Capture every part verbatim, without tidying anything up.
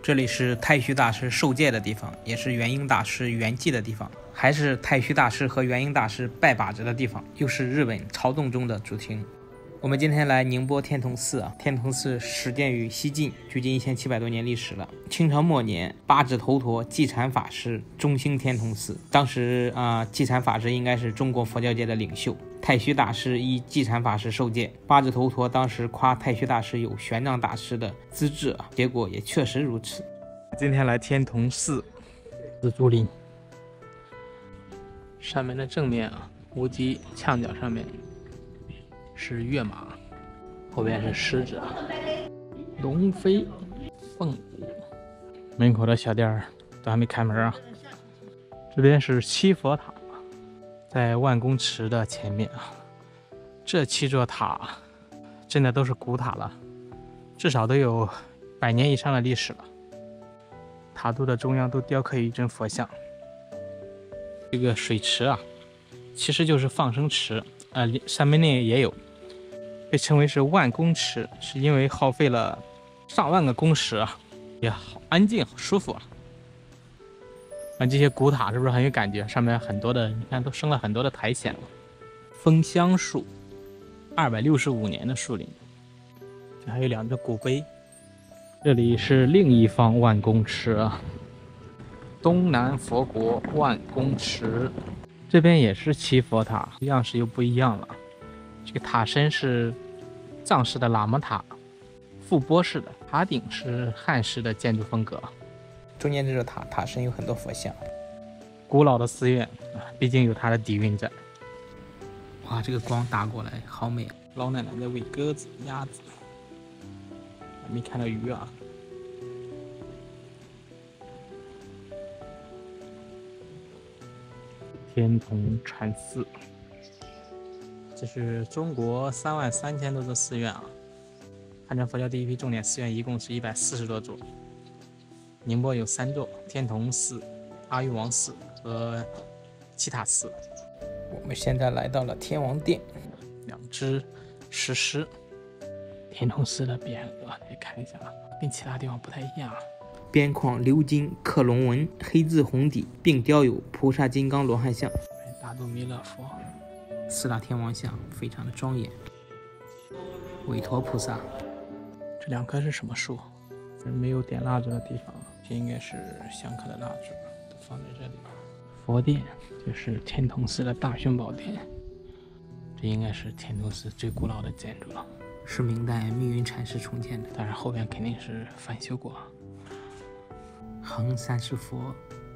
这里是太虚大师受戒的地方，也是元婴大师圆寂的地方，还是太虚大师和元婴大师拜把子的地方，又是日本曹洞宗的主厅。我们今天来宁波天童寺啊，天童寺始建于西晋，距今一千七百多年历史了。清朝末年，八指头陀寂禅法师中兴天童寺，当时啊，寂禅法师应该是中国佛教界的领袖。太虚大师依寂禅法师受戒，八指头陀当时夸太虚大师有玄奘大师的资质啊，结果也确实如此。今天来天童寺紫竹林， 上面的正面啊，无极墙角上面是跃马，后边是狮子啊，龙飞凤舞。门口的小店儿都还没开门啊。这边是七佛塔，在万公池的前面啊。这七座塔真的都是古塔了，至少都有百年以上的历史了。塔肚的中央都雕刻一尊佛像。这个水池啊，其实就是放生池，呃，上面那也有，被称为是万公池，是因为耗费了上万个工时啊，也好安静，好舒服啊。看这些古塔是不是很有感觉？上面很多的，你看都生了很多的苔藓了。枫香树，二百六十五年的树龄。这还有两只古碑。这里是另一方万公池啊，东南佛国万公池。这边也是七佛塔，样式又不一样了。这个塔身是藏式的喇嘛塔，覆钵式的，塔顶是汉式的建筑风格。 中间这座塔塔身有很多佛像， 古老的寺院啊，毕竟有它的底蕴在。 哇，这个光打过来好美！ 老奶奶在喂鸽子、鸭子，还没看到鱼啊。天童禅寺，这是中国三万三千多座寺院啊。汉传佛教第一批重点寺院一共是一百四十多座。宁波有三座：天童寺、阿育王寺和七塔寺。 我们现在来到了天王殿， 两只石狮。天童寺的匾额可以看一下啊，跟其他地方不太一样啊。 边框鎏金刻龙纹，黑字红底，并雕有菩萨金刚罗汉像、 大肚弥勒佛、 四大天王像，非常的庄严。韦陀菩萨， 这两棵是什么树？没有点蜡烛的地方，这应该是香客的蜡烛，都放在这里。佛殿就是天童寺的大雄宝殿，这应该是天童寺最古老的建筑了， 是明代密云禅师重建的， 但是后边肯定是翻修过。 横三世佛，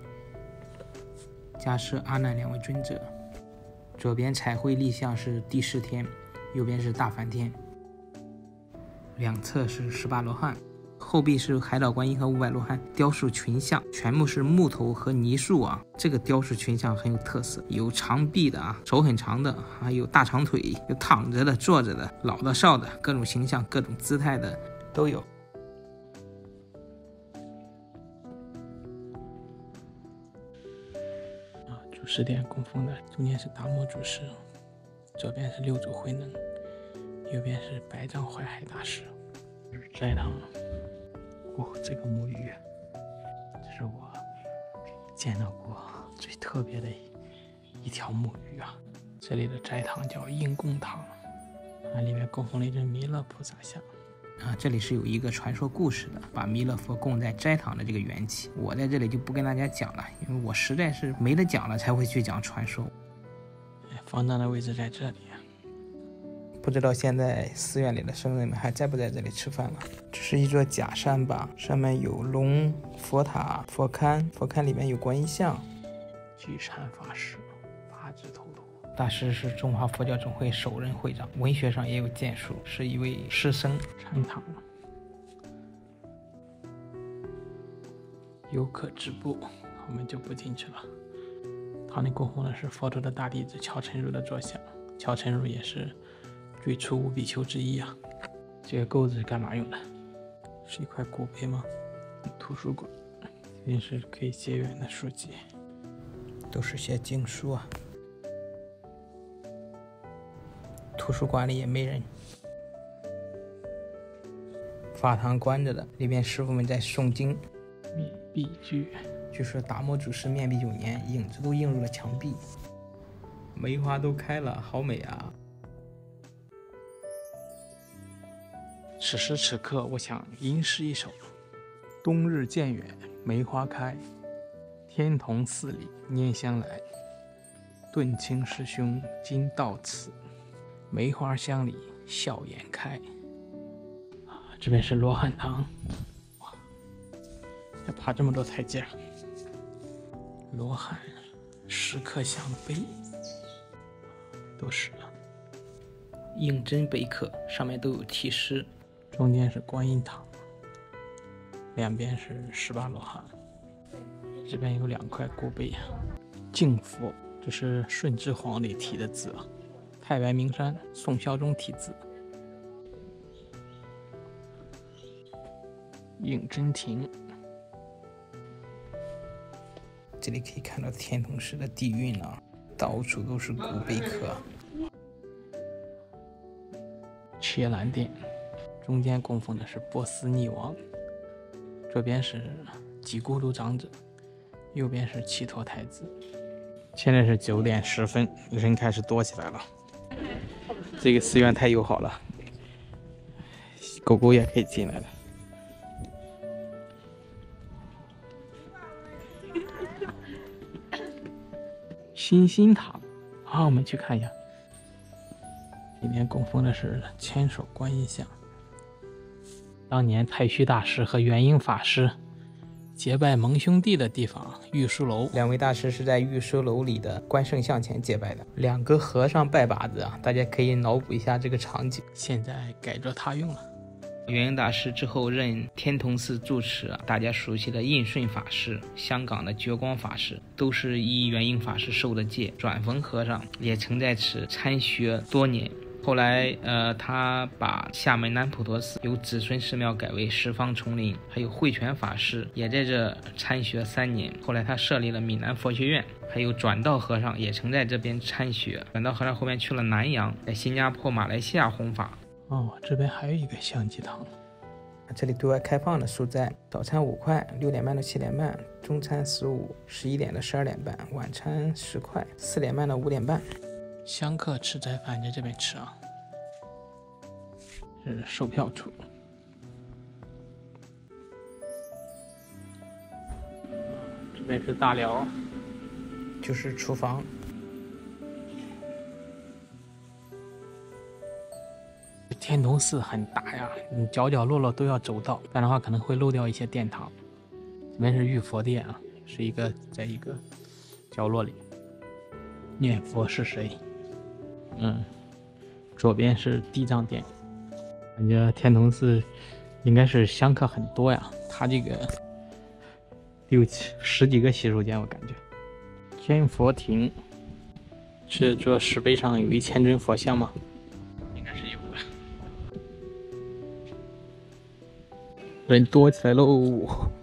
加设阿难两位尊者，左边彩绘立像是第四天，右边是大梵天，两侧是十八罗汉，后壁是海岛观音和五百罗汉雕塑群像，全部是木头和泥塑啊。这个雕塑群像很有特色，有长臂的啊，手很长的，还有大长腿，有躺着的、坐着的、老的、少的，各种形象、各种姿态的都有。 主持殿供奉的中间是达摩祖师，左边是六祖慧能，右边是百丈怀海大师。这是斋堂。哦，这个木鱼，这是我见到过最特别的一条木鱼啊！这里的斋堂叫应供堂，啊，里面供奉了一尊弥勒菩萨像。 啊，这里是有一个传说故事的，把弥勒佛供在斋堂的这个缘起，我在这里就不跟大家讲了，因为我实在是没得讲了才会去讲传说。 方丈的位置在这里。 不知道现在寺院里的僧人们还在不在这里吃饭了？这是一座假山吧，上面有龙、佛塔、佛龛，佛龛里面有观音像。 聚禅法师，八指头陀大师是中华佛教总会首任会长，文学上也有建树，是一位诗僧。 禅堂，游客止步，我们就不进去了。堂里供奉的是佛陀的大弟子乔成儒的坐像，乔成儒也是最初五比丘之一啊。这个钩子是干嘛用的？是一块古碑吗？图书馆，肯定是可以结缘的书籍， 都是些经书啊。图书馆里也没人，法堂关着的，里边师傅们在诵经。 面壁具， 据说达摩祖师面壁九年，影子都映入了墙壁。梅花都开了，好美啊！ 此时此刻，我想吟诗一首：冬日渐远，梅花开，天童寺里拈香来。顿清师兄今到此，梅花香里笑颜开。啊，这边是罗汉堂，哇，要爬这么多台阶。罗汉石刻像碑，都是应真碑刻，上面都有题诗。 中间是观音堂，两边是十八罗汉。这边有两块古碑，净佛。这是顺治皇帝题的字啊，太白名山宋孝宗题字。应真亭， 这里可以看到天童寺的底蕴啊，到处都是古碑刻。 伽蓝殿，中间供奉的是波斯匿王，这边是几咕噜长者，右边是祇陀太子。现在是九点十分，人开始多起来了。这个寺院太友好了，狗狗也可以进来了。新兴堂，好，我们去看一下。里面供奉的是千手观音像。当年太虚大师和元婴法师结拜盟兄弟的地方，玉书楼。 两位大师是在玉书楼里的关圣像前结拜的，两个和尚拜把子啊，大家可以脑补一下这个场景。 现在改着他用了。 元婴大师之后任天童寺住持啊，大家熟悉的印顺法师、香港的觉光法师，都是依元婴法师受的戒。转逢和尚也曾在此参学多年。后来，呃，他把厦门南普陀寺由子孙寺庙改为十方丛林，还有慧泉法师也在这参学三年。后来他设立了闽南佛学院，还有转道和尚也曾在这边参学。转道和尚后面去了南洋，在新加坡、马来西亚弘法。 哦，这边还有一个香积堂。 这里对外开放的所在，早餐五块，六点半到七点半；中餐十五，十一点到十二点半；晚餐十块，四点半到五点半。 香客吃斋饭在这边吃啊，是售票处。这边是大寮， 就是厨房。 天童寺很大呀，你角角落落都要走到，不然的话可能会漏掉一些殿堂。这边是玉佛殿啊，是一个在一个角落里。念佛是谁？嗯，左边是地藏殿，感觉天童寺应该是香客很多呀。它这个有十几个洗手间，我感觉。天佛亭是这石碑上有一千尊佛像吗？应该是有的。人多起来喽！